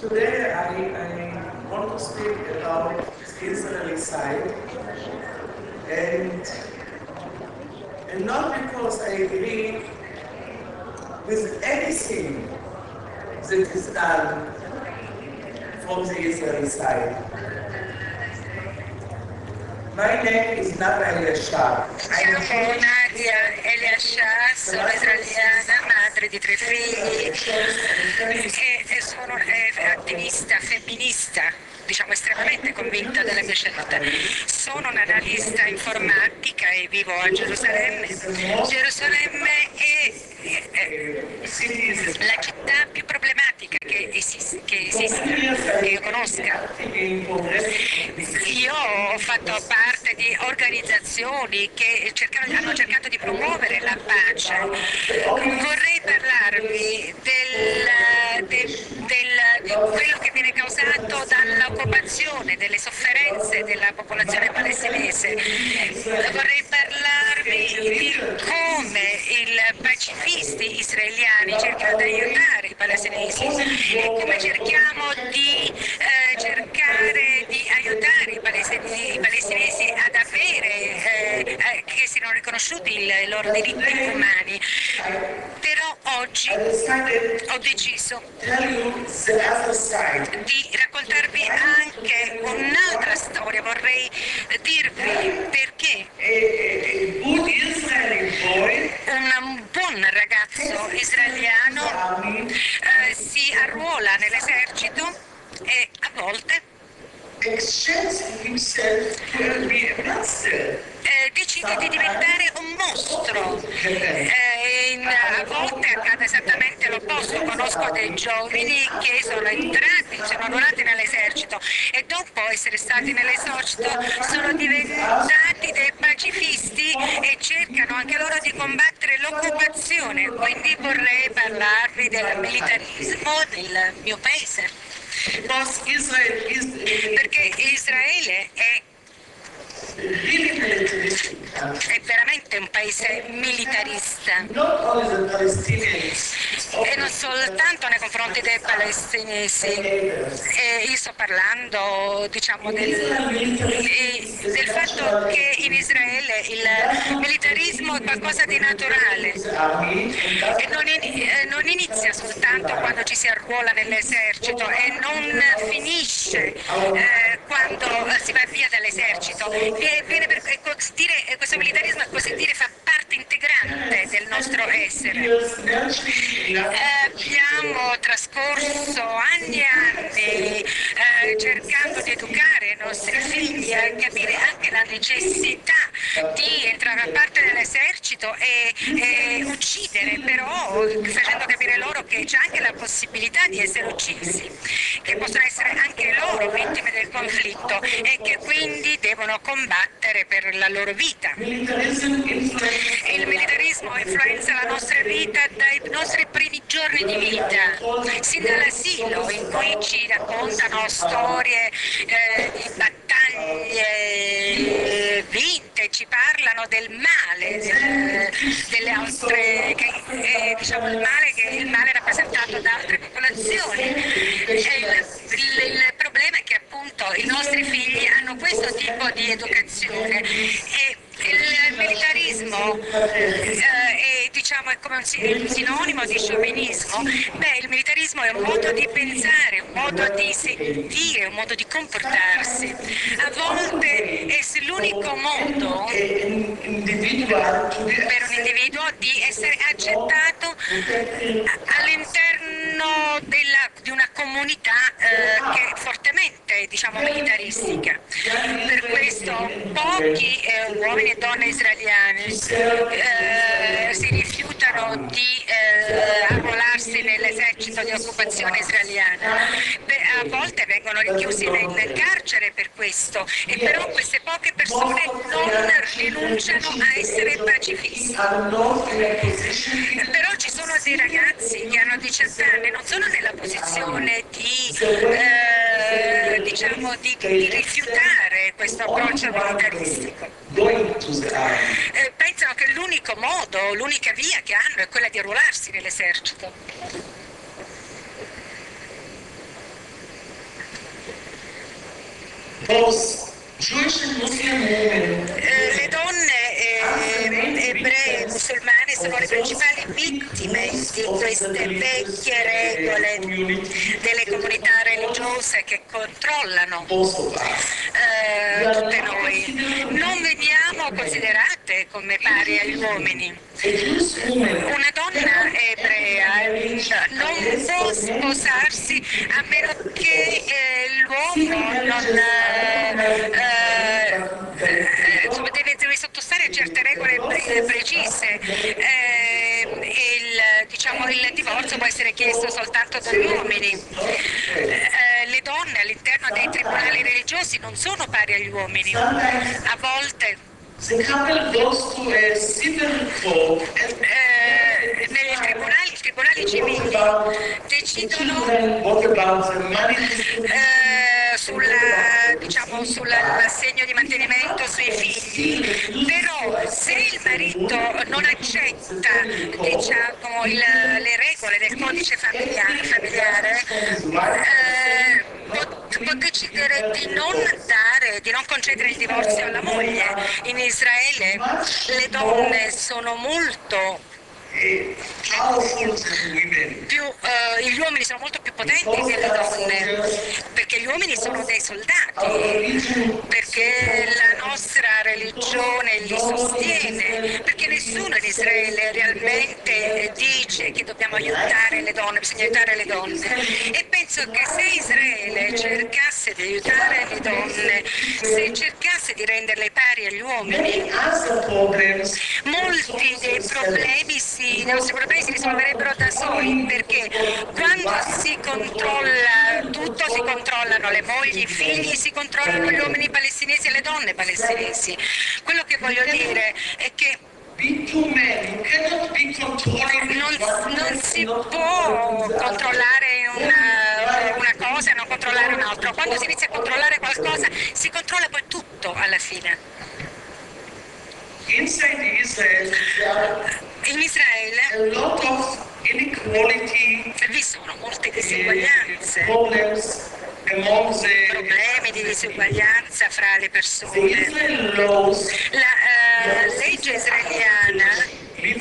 today I want to speak about the Israeli side, and not because I agree with anything that is done from the Israeli side. My name is Nadia Eliashar. Chiamo Nadia Eliashar, sono israeliana, madre di 3 figli e sono attivista femminista, diciamo estremamente convinta della mia scelta. Sono un'analista informatica e vivo a Gerusalemme. Gerusalemme è la città più problematica che esista, che io conosca. Io ho fatto parte di organizzazioni che hanno cercato di promuovere la pace. Vorrei parlarvi di quello che viene causato dall'occupazione, delle sofferenze della popolazione palestinese. Vorrei parlarvi di come i pacifisti israeliani cercano di aiutare i palestinesi e come cerchiamo di aiutare i palestinesi ad avere, che siano riconosciuti i loro diritti umani. Però oggi ho deciso di raccontarvi anche un'altra storia, vorrei dirvi perché un buon ragazzo israeliano si arruola nell'esercito e a volte decide di diventare un mostro. A volte accade esattamente l'opposto. Conosco dei giovani che sono arruolati nell'esercito e dopo essere stati nell'esercito sono diventati dei pacifisti e cercano anche loro di combattere l'occupazione. Quindi vorrei parlarvi del militarismo del mio paese. Perché Israele è veramente un paese militarista e non soltanto nei confronti dei palestinesi. E io sto parlando, diciamo, del fatto che in Israele il militarismo è qualcosa di naturale e non inizia soltanto quando ci si arruola nell'esercito e non finisce quando si va via dall'esercito. Questo militarismo, così dire, fa parte integrante del nostro essere. Abbiamo trascorso anni e anni cercando di educare i nostri figli a capire anche la necessità di entrare a parte dell'esercito e uccidere, però facendo capire loro che c'è anche la possibilità di essere uccisi, che possono essere anche loro vittime del conflitto e che quindi devono combattere per la loro vita. Il militarismo influenza la nostra vita dai nostri primi giorni di vita, sin dall'asilo, in cui ci raccontano storie di battaglie vinte, ci parlano del male, delle altre, diciamo il male rappresentato da altre popolazioni. Il problema è che appunto i nostri figli hanno questo tipo di educazione e il militarismo è come un sinonimo di sciovinismo. Il militarismo è un modo di pensare, un modo di sentire, un modo di comportarsi. A volte è l'unico modo per un individuo di essere accettato all'interno di una comunità che è fortemente, diciamo, militaristica. Per questo pochi uomini e donne israeliane si rifiutano di arruolarsi nell'esercito di occupazione israeliana. A volte vengono rinchiusi nel carcere per questo, e però queste poche persone non rinunciano a essere pacifisti. Però ci sono dei ragazzi che hanno 18 anni, non sono nella posizione di rifiutare questo approccio militaristico. Pensano che l'unico modo, l'unica via che hanno è quella di arruolarsi nell'esercito. those Jewish and Muslim women Le donne ebree e musulmane sono le principali vittime di queste vecchie regole delle comunità religiose che controllano most of us. tutte noi. Non veniamo considerate come pari agli uomini. A Jewish woman Una donna ebrea non può sposarsi a meno che l'uomo non insomma, deve sottostare a certe regole precise. Il divorzio può essere chiesto soltanto dagli uomini. Le donne all'interno dei tribunali religiosi non sono pari agli uomini. A volte the couple goes to a civil court and i tribunali civili decidono what about the money sull'assegno di mantenimento sui figli, però se il marito non accetta le regole del codice familiare può decidere di non concedere il divorzio alla moglie. In Israele le donne sono molto powerful women. gli uomini sono molto più potenti delle donne, perché gli uomini sono dei soldati, perché la nostra religione li sostiene, perché nessuno in Israele realmente dice che dobbiamo aiutare le donne, bisogna aiutare le donne. E penso che se Israele cercasse di aiutare le donne, se cercasse di renderle pari agli uomini, molti dei i nostri problemi si risolverebbero da soli, perché quando si controlla tutto, si controllano le mogli, i figli, si controllano gli uomini palestinesi e le donne palestinesi. Quello che voglio dire è che non si può controllare una cosa e non controllare un'altra. Quando si inizia a controllare qualcosa, si controlla poi tutto alla fine. In Israele vi sono molte disuguaglianze, problemi di disuguaglianza fra le persone. La legge israeliana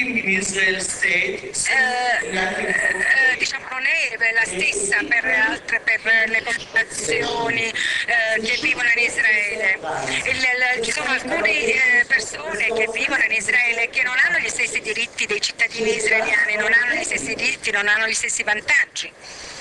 non è la stessa per le popolazioni che vivono in Israele. Ci sono alcune persone che vivono in Israele che non hanno gli stessi diritti dei cittadini israeliani, non hanno gli stessi diritti, non hanno gli stessi vantaggi.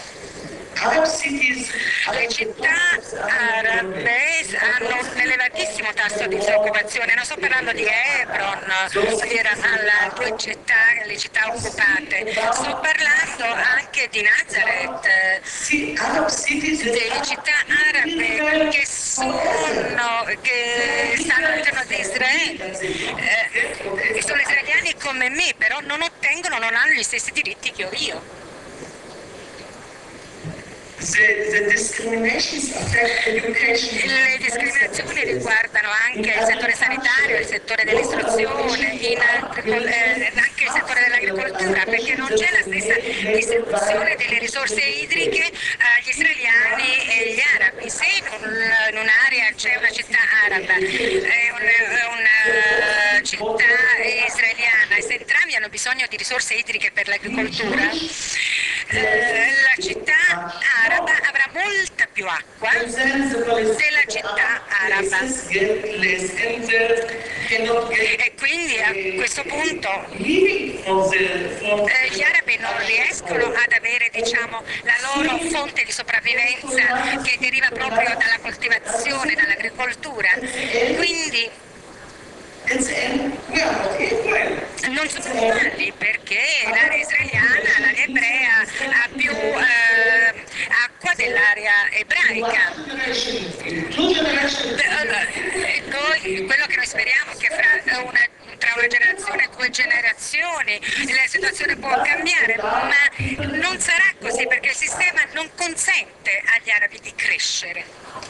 Le città arabe hanno un elevatissimo tasso di disoccupazione, non sto parlando di Hebron, di Ramallah, le città occupate, sto parlando anche di Nazareth, delle città arabe che stanno all'interno di Israele, che sono israeliani come me, però non hanno gli stessi diritti che ho io. The discriminations affect education. Le discriminazioni riguardano anche il settore sanitario, il settore dell'istruzione, anche il settore dell'agricoltura, perché non c'è la stessa distribuzione delle risorse idriche agli israeliani e agli arabi. Se in un'area c'è una città araba e una città israeliana e se entrambi hanno bisogno di risorse idriche per l'agricoltura, la città araba avrà molta più acqua della città araba e quindi a questo punto gli arabi non riescono ad avere la loro fonte di sopravvivenza che deriva proprio dalla coltivazione, dall'agricoltura, quindi non sono uguali, perché l'area israeliana, l'area ebrea ha più acqua dell'area ebraica. Quello che noi speriamo è che tra una generazione e 2 generazioni la situazione può cambiare, ma non sarà così, perché il sistema non consente agli arabi di crescere.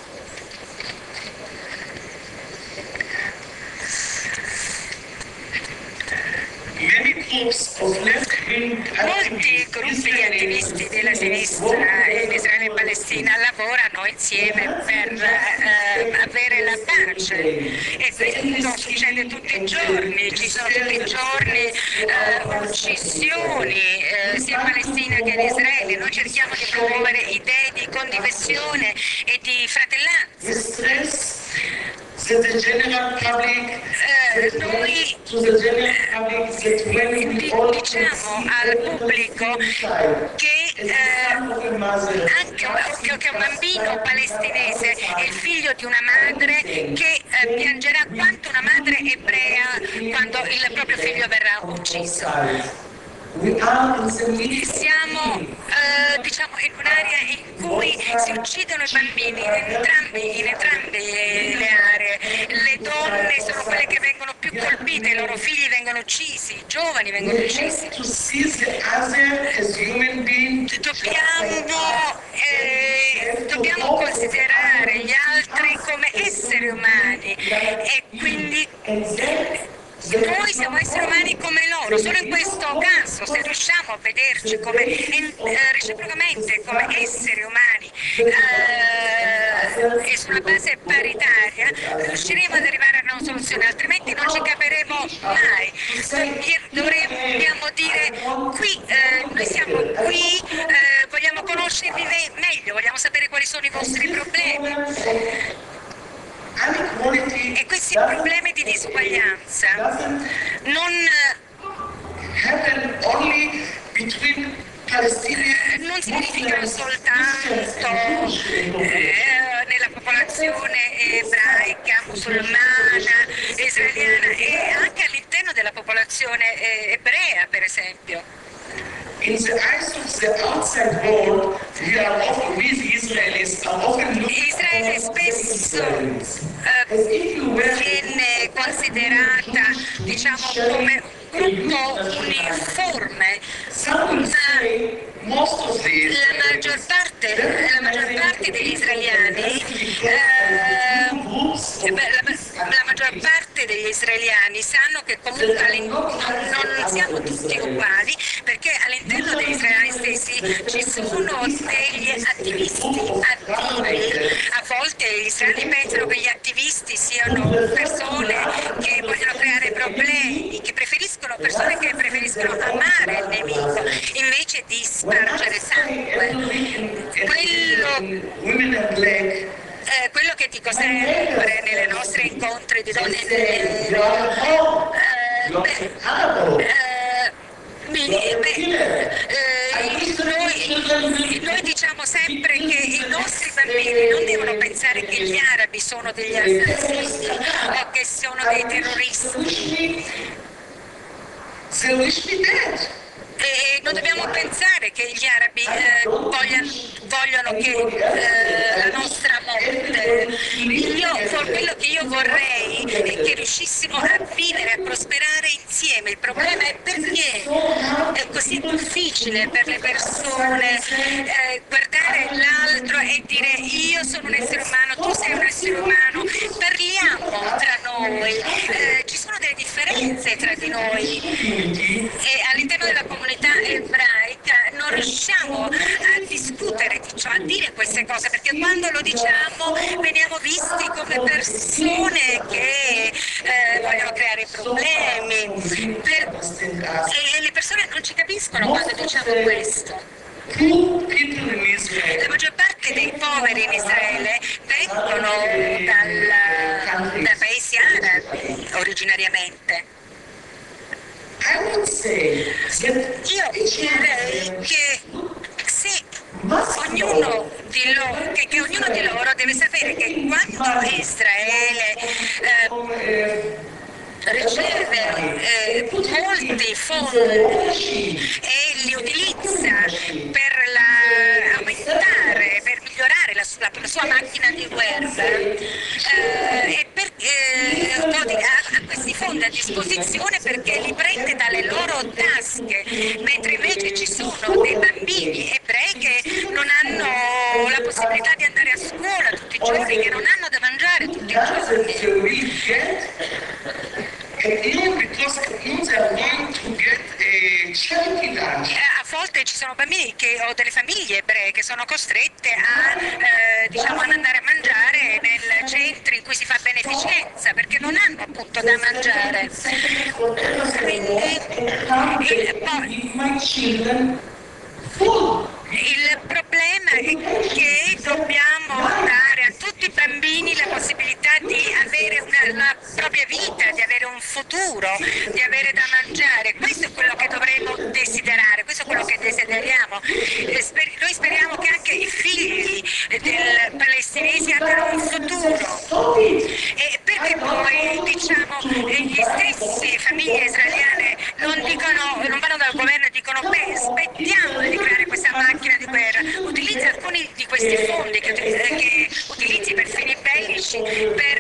groups of left-wing Molti gruppi di attivisti della sinistra in Israele e Palestina lavorano insieme per avere la pace e questo succede tutti i giorni, ci sono tutti i giorni uccisioni sia in Palestina che in Israele. Noi cerchiamo di promuovere idee di condivisione e di fratellanza. We stress that the general public, Noi to the general public, that when we all diciamo al pubblico che of a mother, anche un bambino palestinese è il figlio di una madre che piangerà quanto una madre ebrea quando il proprio figlio verrà ucciso. we are in the middle. Siamo diciamo in un'area in cui si uccidono i bambini in entrambe le aree. Le donne sono quelle che vengono più colpite, i loro figli vengono uccisi, i giovani vengono We uccisi. have to see the other as human being. Dobbiamo considerare gli altri come esseri umani e quindi noi siamo esseri umani come loro. Solo in questo caso, se riusciamo a vederci come reciprocamente come esseri umani e sulla base paritaria, riusciremo ad arrivare a una soluzione, altrimenti non ci caperemo mai. Dobbiamo dire qui, noi siamo qui, vogliamo conoscervi meglio, vogliamo sapere quali sono i vostri problemi. E questi problemi di disuguaglianza non Happen only between Palestinians. non si verificano soltanto nella popolazione ebraica, musulmana, israeliana e anche all'interno della popolazione ebrea, per esempio. In the eyes of the outside world, we Israelis are often looked Israele upon spesso Israelis. As if you were viene considerata, diciamo, come un gruppo uniforme. some will say most of the La maggior parte degli israeliani la maggior parte degli israeliani sanno che comunque non siamo tutti uguali, perché all'interno degli israeliani stessi ci sono degli attivisti attivi. A volte gli israeliani pensano che gli attivisti siano persone che vogliono creare problemi, che preferiscono persone che preferiscono amare il nemico invece di spargere sangue. Quello che dico sempre nelle nostre incontri di donne nero, noi diciamo sempre che i nostri bambini non devono pensare che gli arabi sono degli assassini o che sono dei terroristi. E non dobbiamo pensare che gli arabi vogliono che la nostra morte. Quello che io vorrei è che riuscissimo a vivere, a prosperare insieme. Il problema è perché è così difficile per le persone guardare l'altro e dire io sono un essere umano, tu sei un essere umano, parliamo tra noi, ci sono delle differenze tra di noi e all'interno della comunità ebraica non riusciamo a discutere di ciò, a dire queste cose, perché quando lo diciamo veniamo visti come persone che vogliono creare problemi e le persone non ci capiscono quando diciamo questo. La maggior parte dei poveri in Israele vengono da paesi arabi originariamente. Io direi che se ognuno di loro deve sapere che quando Israele riceve molti fondi e li utilizza per aumentare, per migliorare la sua macchina di guerra e ha questi fondi a disposizione perché li prende dalle loro tasche, mentre invece ci sono dei bambini ebrei che non hanno la possibilità di andare a scuola tutti i giorni, che non hanno da mangiare tutti i giorni. And even because they are going to get a sono bambini o delle famiglie ebree che sono costrette diciamo, ad andare a mangiare nei centri in cui si fa beneficenza perché non hanno appunto da mangiare. Quindi il problema è che dobbiamo dare a tutti i bambini la possibilità di avere la propria vita, di avere un futuro, di avere da mangiare. Questo è quello che dovremmo desiderare, questo è quello che desideriamo. Noi speriamo che anche i figli dei palestinesi abbiano un futuro. E perché poi diciamo gli stessi famiglie israeliane non vanno dal governo e dicono beh, aspettiamo di creare questa macchina di guerra, utilizza alcuni di questi fondi che utilizzi per fini bellici per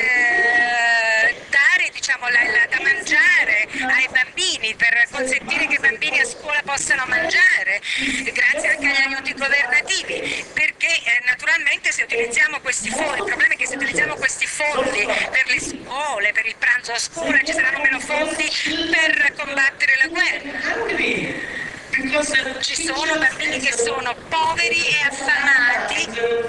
dare diciamo, da mangiare ai bambini, per consentire che i bambini a scuola possano mangiare, grazie anche agli aiuti governativi, perché naturalmente se utilizziamo questi fondi, il problema è che se utilizziamo questi fondi per le scuole, per il pranzo a scuola, ci saranno meno fondi per combattere la guerra. Ci sono bambini che sono poveri e affamati.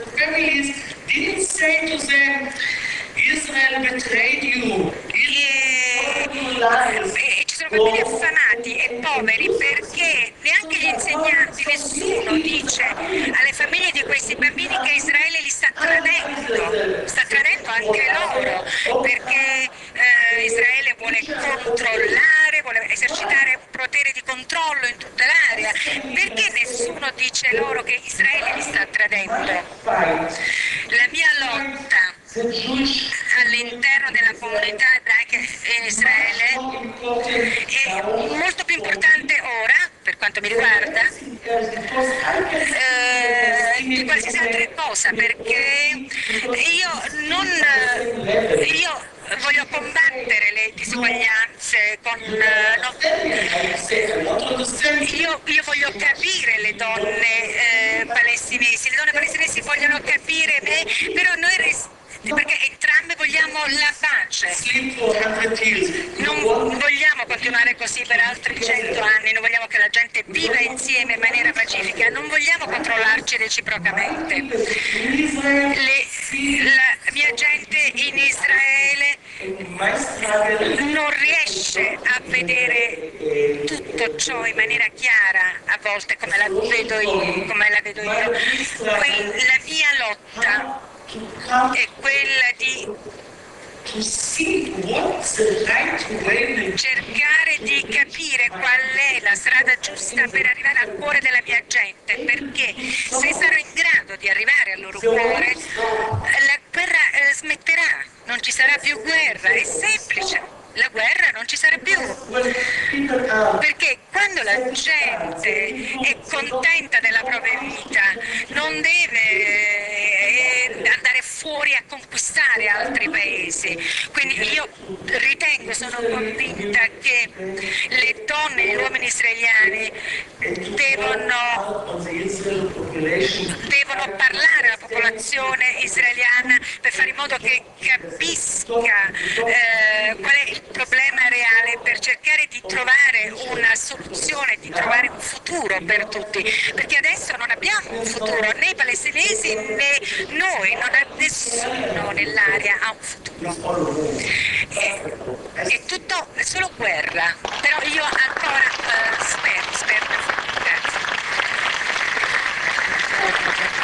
E ci sono bambini affamati e poveri perché neanche gli insegnanti, nessuno dice alle famiglie di questi bambini che Israele li sta tradendo anche loro, perché Israele vuole controllare, vuole esercitare un potere di controllo in tutta l'area. Perché nessuno dice loro che Israele li sta tradendo? La mia lotta all'interno della comunità ebraica in Israele è molto più importante ora, per quanto mi riguarda, di qualsiasi altra cosa, perché io voglio combattere le disuguaglianze io voglio capire le donne palestinesi, le donne palestinesi vogliono capire me, però noi perché entrambe vogliamo la pace, non vogliamo continuare così per altri 100 anni, non vogliamo che la gente viva insieme in maniera pacifica, non vogliamo controllarci reciprocamente. La mia gente in Israele non riesce a vedere tutto ciò in maniera chiara a volte come la vedo io. La mia lotta è quella di cercare di capire qual è la strada giusta per arrivare al cuore della mia gente, perché se sarò in grado di arrivare al loro cuore, la guerra smetterà, non ci sarà più guerra, è semplice. La guerra non ci sarà più, perché quando la gente è contenta della propria vita non deve andare fuori a conquistare altri paesi. Quindi io sono convinta che le donne e gli uomini israeliani devono parlare alla popolazione israeliana per fare in modo che capisca qual è il problema reale, per cercare di trovare una soluzione, di trovare un futuro per tutti, perché adesso non abbiamo un futuro, né i palestinesi né noi, nessuno nell'area ha un futuro. È tutto, è solo guerra, però io ancora spero. Grazie.